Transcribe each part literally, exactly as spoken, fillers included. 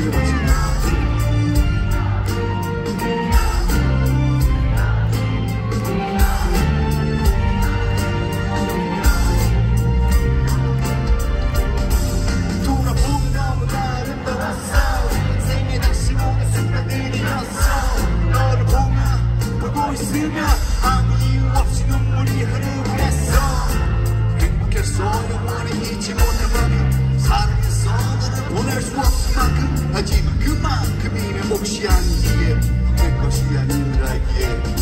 아무 이유 없이 눈물이 흐르고 했어. 행복했어 영원히 잊지 못할 밤이 사랑했어 너를 보낼 수 없을 만큼. 하지만 그만큼이면 몫이 아니기에 내 것이 아님을 알기에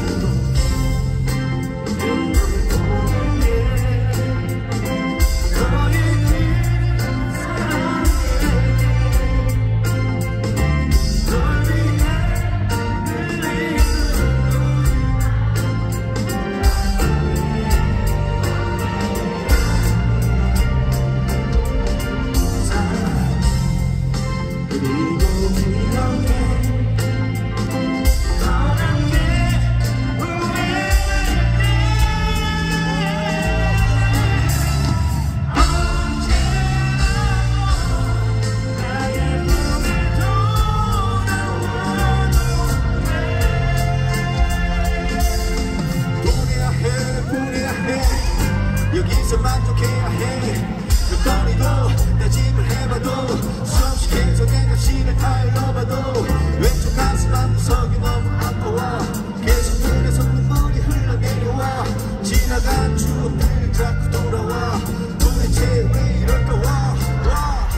여기서 만족해야 해. 몇 번이도 다짐을 해봐도 수없이 계속 내 자신을 타일러봐도 왼쪽 가슴 한 구석이 너무 아파와 계속 눈에서 눈물이 흘러내려와. 지나간 추억들이 자꾸 돌아와. 도대체 왜 이럴까 와, 와.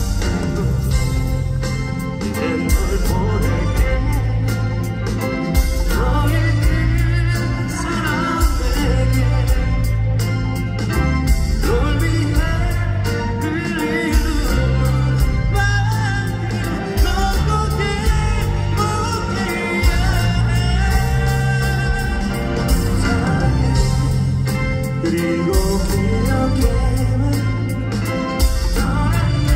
이젠 널 보낼게. 그리고 기억해만 떠났네.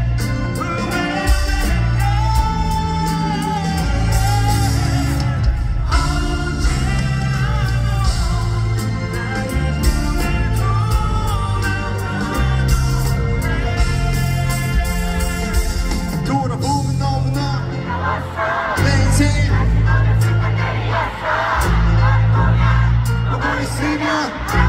돌아보면 너무나 내 인생 보고 있으면